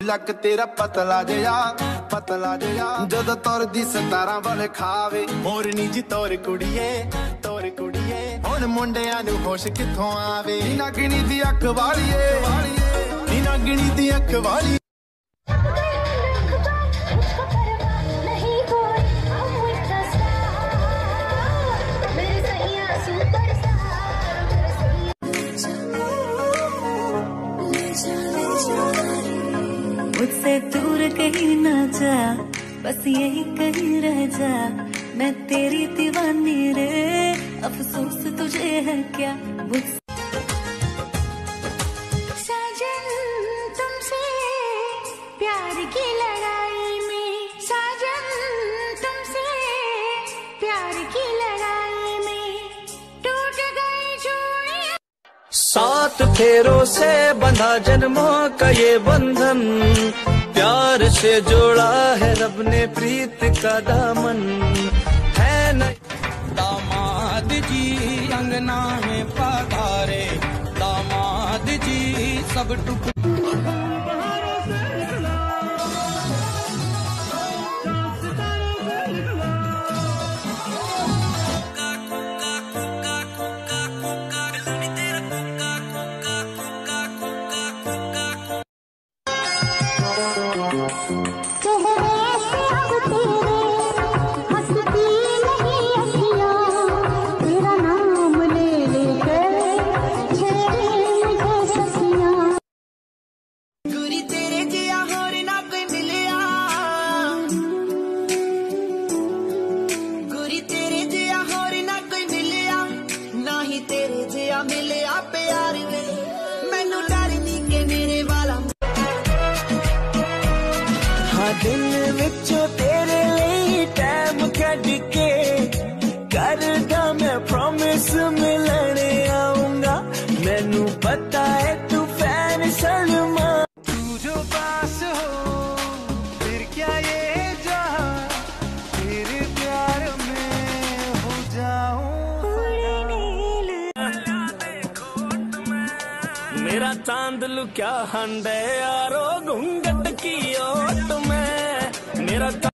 Luck तेरा पतला जिहा जद तुरदी 17 वाले खावे मोरनी जी तोर कुड़िए हुण मुंडियां नूं होश कित्थों आवे नी नागणी दी अख वालीए नी नागणी दी अख वाली मुझसे दूर कहीं ना जा, बस यही कहीं रह जा। मैं तेरी दीवानी रे, अफसोस तुझे है क्या मुझसे। साजन तुमसे प्यार की लड़ाई में, साजन तुमसे प्यार की लड़ाई में टूट गई चूड़ियां। 7 फेरों से बंधा जन्मों का ये बंधन, प्यार से जोड़ा है रब ने प्रीत का दामन है न। दामाद जी अंगना में पधारे, दामाद जी सब टुक दिन विचों तेरे लिए टाइम कढ के करदा मैं प्रॉमिस मिलने आऊंगा। मैनू पता है तू फैन सलमा, तू जो पास हो फिर क्या ये जहां तेरे प्यार में हो जाऊं। मेरा चांद लुक्या हंडे यारो घूंघट की ओट में, मेरा